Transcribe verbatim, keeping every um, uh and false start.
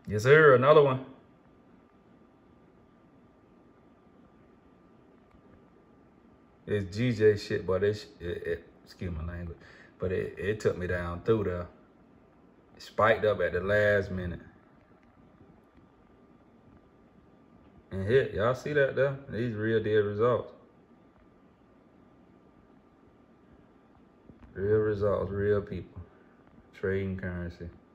Yes, sir. Another one. It's G J shit, but it, it, it excuse my language, but it, it took me down through there. It spiked up at the last minute. And hit. Y'all see that there? These real deal results. Real results, real people. Trading currency.